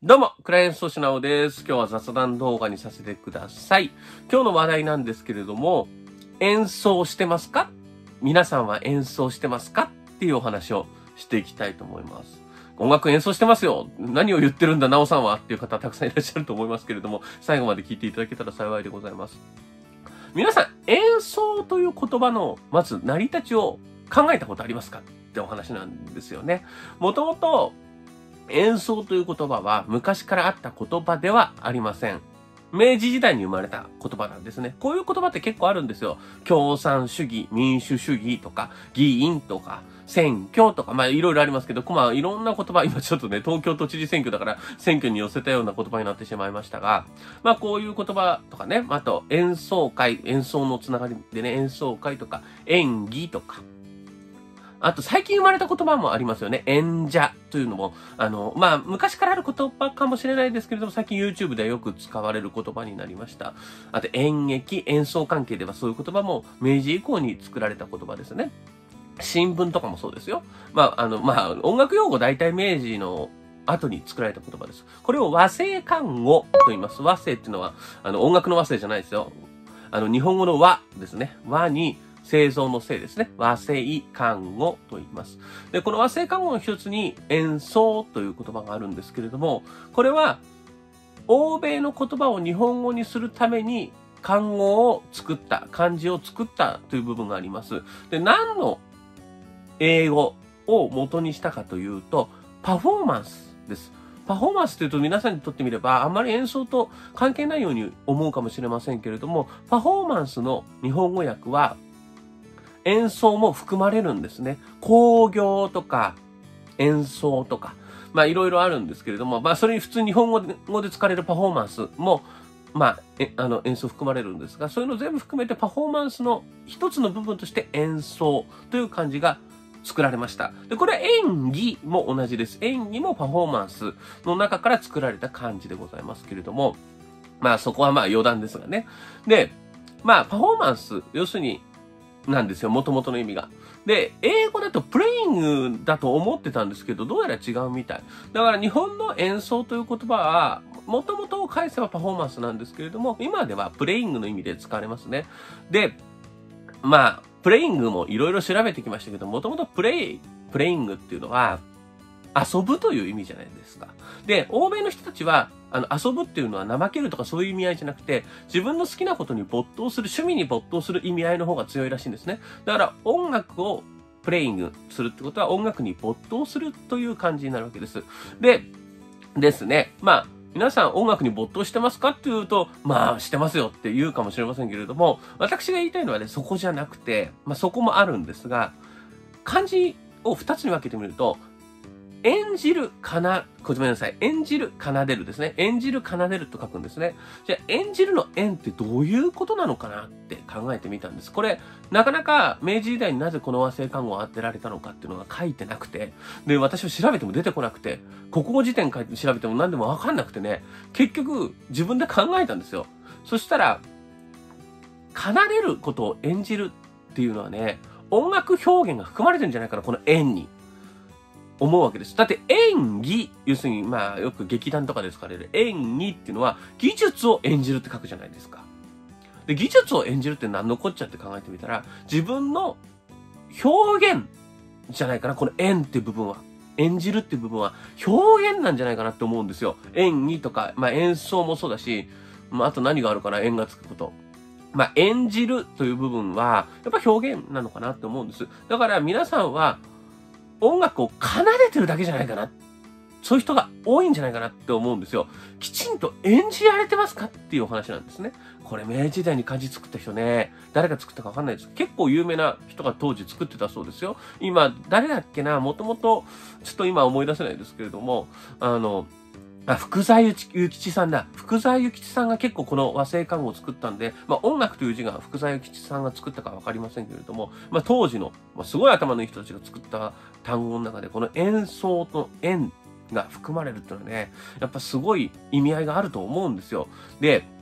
どうも、クライアントしなおです。今日は雑談動画にさせてください。今日の話題なんですけれども、演奏してますか？皆さんは演奏してますかっていうお話をしていきたいと思います。音楽演奏してますよ。何を言ってるんだ、なおさんはっていう方たくさんいらっしゃると思いますけれども、最後まで聞いていただけたら幸いでございます。皆さん、演奏という言葉の、まず成り立ちを考えたことありますかってお話なんですよね。もともと、演奏という言葉は昔からあった言葉ではありません。明治時代に生まれた言葉なんですね。こういう言葉って結構あるんですよ。共産主義、民主主義とか、議員とか、選挙とか、いろいろありますけど、いろんな言葉、今ちょっとね、東京都知事選挙だから選挙に寄せたような言葉になってしまいましたが、こういう言葉とかね、あと演奏会、演奏のつながりでね、演奏会とか、演技とか、あと、最近生まれた言葉もありますよね。演者というのも、昔からある言葉かもしれないですけれども、最近 YouTube ではよく使われる言葉になりました。あと、演劇、演奏関係ではそういう言葉も明治以降に作られた言葉ですね。新聞とかもそうですよ。音楽用語大体明治の後に作られた言葉です。これを和声漢語と言います。和声っていうのは、音楽の和声じゃないですよ。日本語の和ですね。和に、製造のせいですね。和声漢語と言います。で、この和声漢語の一つに演奏という言葉があるんですけれども、これは欧米の言葉を日本語にするために漢語を作った、漢字を作ったという部分があります。で、何の英語を元にしたかというと、パフォーマンスです。パフォーマンスというと皆さんにとってみればあんまり演奏と関係ないように思うかもしれませんけれども、パフォーマンスの日本語訳は演奏も含まれるんですね。興行とか演奏とか、いろいろあるんですけれども、それに普通に日本語で使われるパフォーマンスも、演奏含まれるんですが、そういうの全部含めてパフォーマンスの一つの部分として演奏という漢字が作られました。で、これは演技も同じです。演技もパフォーマンスの中から作られた漢字でございますけれども、そこは余談ですがね。で、パフォーマンス、要するに、なんですよ、元々の意味が。で、英語だとプレイングだと思ってたんですけど、どうやら違うみたい。だから日本の演奏という言葉は、元々を返せばパフォーマンスなんですけれども、今ではプレイングの意味で使われますね。で、プレイングもいろいろ調べてきましたけど、元々プレイングっていうのは、遊ぶという意味じゃないですか。で、欧米の人たちは、遊ぶっていうのは怠けるとかそういう意味合いじゃなくて、自分の好きなことに没頭する、趣味に没頭する意味合いの方が強いらしいんですね。だから音楽をプレイングするってことは音楽に没頭するという感じになるわけです。で、ですね。皆さん音楽に没頭してますかっていうと、してますよって言うかもしれませんけれども、私が言いたいのはね、そこじゃなくて、そこもあるんですが、漢字を2つに分けてみると、演じる、ごめんなさい。演じる、奏でるですね。演じる、奏でると書くんですね。じゃあ、演じるの演ってどういうことなのかなって考えてみたんです。これ、なかなか明治時代になぜこの和声漢語を当てられたのかっていうのが書いてなくて、で、私は調べても出てこなくて、国語辞典書いて調べても何でもわかんなくてね、結局自分で考えたんですよ。そしたら、奏でることを演じるっていうのはね、音楽表現が含まれてるんじゃないかな、この演に。思うわけです。だって演技、要するによく劇団とかで使われる演技っていうのは技術を演じるって書くじゃないですか。で、技術を演じるって何のこっちゃって考えてみたら、自分の表現じゃないかな、この演っていう部分は。演じるっていう部分は表現なんじゃないかなって思うんですよ。演技とか、演奏もそうだし、あと何があるかな、演がつくこと。演じるという部分は、やっぱ表現なのかなって思うんです。だから皆さんは、音楽を奏でてるだけじゃないかな。そういう人が多いんじゃないかなって思うんですよ。きちんと演じられてますかっていうお話なんですね。これ明治時代に漢字作った人ね、誰が作ったかわかんないです。結構有名な人が当時作ってたそうですよ。今、誰だっけな、もともと、ちょっと今思い出せないですけれども、福沢諭吉さんだ。福沢諭吉さんが結構この和声漢語を作ったんで、音楽という字が福沢諭吉さんが作ったかわかりませんけれども、当時の、すごい頭のいい人たちが作った単語の中で、この演奏と演が含まれるっていうのはね、やっぱすごい意味合いがあると思うんですよ。で、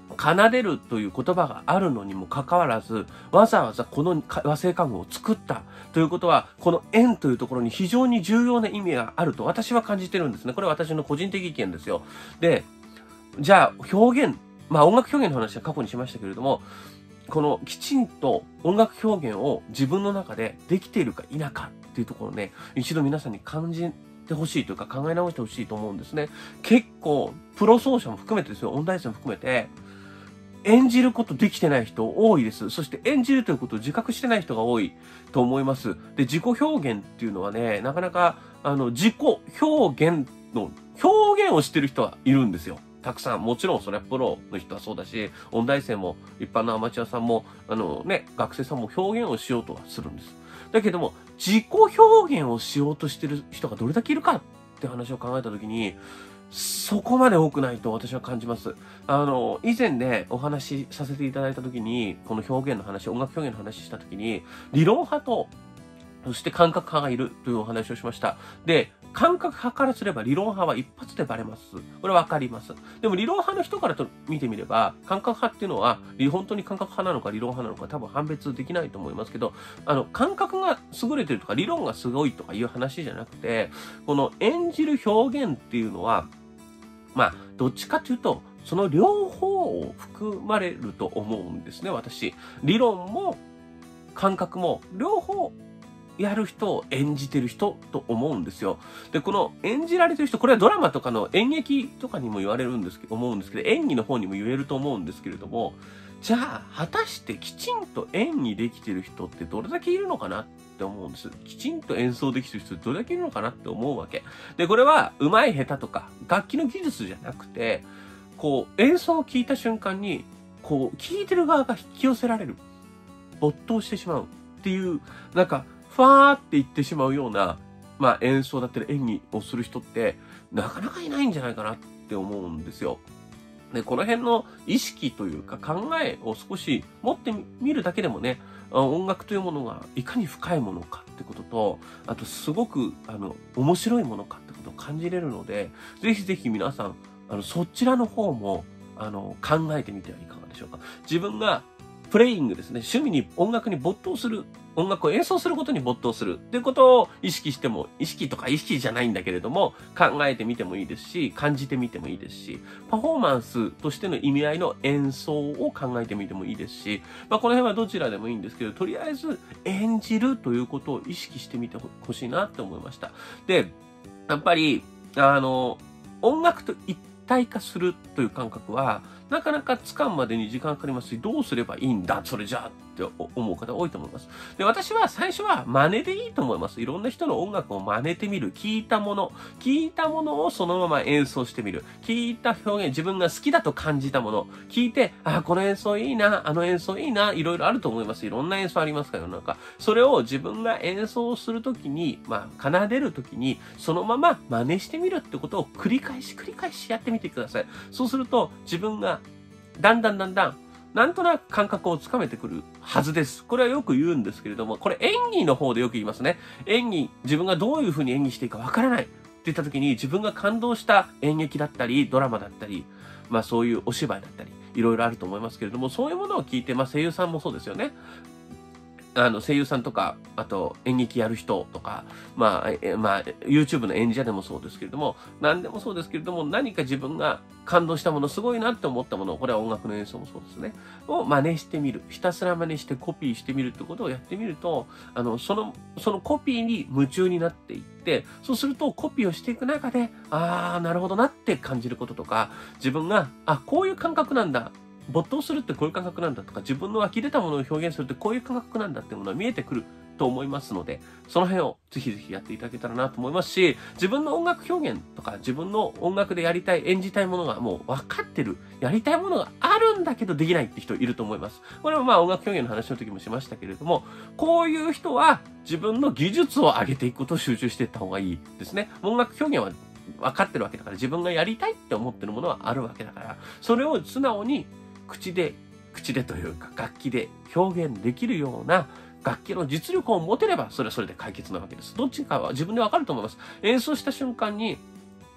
奏でるという言葉があるのにもかかわらず、わざわざこの和製家具を作ったということは、この縁というところに非常に重要な意味があると私は感じてるんですね。これは私の個人的意見ですよ。で、じゃあ表現、音楽表現の話は過去にしましたけれども、このきちんと音楽表現を自分の中でできているか否かっていうところをね、一度皆さんに感じてほしいというか考え直してほしいと思うんですね。結構、プロ奏者も含めてですよ、音大生も含めて、演じることできてない人多いです。そして演じるということを自覚してない人が多いと思います。で、自己表現っていうのはね、なかなか、自己表現の、表現をしてる人はいるんですよ。たくさん。もちろんそれはプロの人はそうだし、音大生も一般のアマチュアさんも、学生さんも表現をしようとはするんです。だけども、自己表現をしようとしてる人がどれだけいるかって話を考えたときに、そこまで多くないと私は感じます。以前ね、お話しさせていただいたときに、この表現の話、音楽表現の話したときに、理論派と、そして感覚派がいるというお話をしました。で、感覚派からすれば理論派は一発でバレます。これはわかります。でも理論派の人からと見てみれば、感覚派っていうのは、本当に感覚派なのか理論派なのか多分判別できないと思いますけど、感覚が優れてるとか理論がすごいとかいう話じゃなくて、この演じる表現っていうのは、どっちかというと、その両方を含まれると思うんですね、私。理論も感覚も両方やる人を演じてる人と思うんですよ。で、この演じられてる人、これはドラマとかの演劇とかにも言われるんですけど、思うんですけど、演技の方にも言えると思うんですけれども、じゃあ、果たしてきちんと演技できてる人ってどれだけいるのかなって思うんです。きちんと演奏できてる人ってどれだけいるのかなって思うわけ。で、これは上手い下手とか、楽器の技術じゃなくて、演奏を聞いた瞬間に、聞いてる側が引き寄せられる。没頭してしまうっていう、ふわーって言ってしまうような、演奏だったり演技をする人って、なかなかいないんじゃないかなって思うんですよ。で、この辺の意識というか考えを少し持ってみるだけでもね、音楽というものがいかに深いものかってことと、あとすごく、面白いものかってことを感じれるので、ぜひぜひ皆さん、そちらの方も、考えてみてはいかがでしょうか。自分がプレイングですね。趣味に音楽に没頭する。音楽を演奏することに没頭する。っていうことを意識しても、意識とか意識じゃないんだけれども、考えてみてもいいですし、感じてみてもいいですし、パフォーマンスとしての意味合いの演奏を考えてみてもいいですし、この辺はどちらでもいいんですけど、とりあえず演じるということを意識してみてほしいなって思いました。で、やっぱり、音楽と一体化するという感覚は、なかなか掴むまでに時間かかりますし、どうすればいいんだ、それじゃあって思う方多いと思います。で、私は最初は真似でいいと思います。いろんな人の音楽を真似てみる。聞いたものをそのまま演奏してみる。聞いた表現、自分が好きだと感じたもの。聞いて、この演奏いいな、あの演奏いいな、いろいろあると思います。いろんな演奏ありますから、それを自分が演奏するときに、奏でるときに、そのまま真似してみるってことを繰り返しやってみてください。そうすると、自分がだんだん、なんとなく感覚をつかめてくるはずです。これはよく言うんですけれども、これ演技の方でよく言いますね。演技、自分がどういう風に演技していいかわからないって言った時に、自分が感動した演劇だったり、ドラマだったり、そういうお芝居だったり、いろいろあると思いますけれども、そういうものを聞いて、声優さんもそうですよね。声優さんとか、あと演劇やる人とか、YouTube の演者でもそうですけれども、何でもそうですけれども、何か自分が感動したもの、すごいなって思ったもの、これは音楽の演奏もそうですね、を真似してみる。ひたすら真似してコピーしてみるってことをやってみると、そのコピーに夢中になっていって、そうするとコピーをしていく中で、なるほどなって感じることとか、自分が、こういう感覚なんだ。没頭するってこういう感覚なんだとか、自分の湧き出たものを表現するってこういう感覚なんだってものは見えてくると思いますので、その辺をぜひぜひやっていただけたらなと思いますし、自分の音楽表現とか、自分の音楽でやりたい、演じたいものがもう分かってる、やりたいものがあるんだけどできないって人いると思います。これは音楽表現の話の時もしましたけれども、こういう人は自分の技術を上げていくことを集中していった方がいいですね。音楽表現は分かってるわけだから、自分がやりたいって思ってるものはあるわけだから、それを素直に口でというか楽器で表現できるような楽器の実力を持てればそれはそれで解決なわけです。どっちかは自分でわかると思います。演奏した瞬間に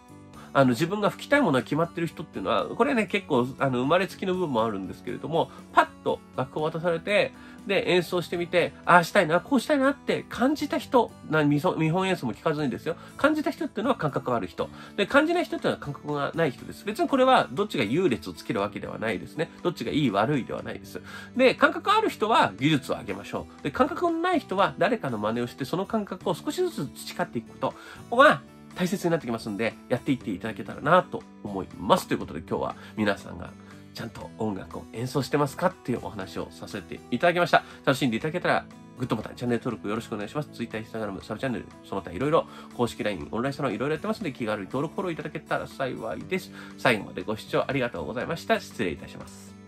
自分が吹きたいものが決まってる人っていうのは、これね、結構、生まれつきの部分もあるんですけれども、パッと楽譜を渡されて、で、演奏してみて、ああしたいな、こうしたいなって感じた人、見本演奏も聞かずにですよ。感じた人っていうのは感覚がある人。で、感じない人っていうのは感覚がない人です。別にこれはどっちが優劣をつけるわけではないですね。どっちがいい悪いではないです。で、感覚ある人は技術を上げましょう。で、感覚のない人は誰かの真似をして、その感覚を少しずつ培っていくことが大切になってきますんで、やっていっていただけたらなと思います。ということで今日は皆さんがちゃんと音楽を演奏してますかっていうお話をさせていただきました。楽しんでいただけたら、グッドボタン、チャンネル登録よろしくお願いします。Twitter、Instagram、サブチャンネル、その他いろいろ、公式 LINE、オンラインサロンいろいろやってますので、気軽に登録、フォローいただけたら幸いです。最後までご視聴ありがとうございました。失礼いたします。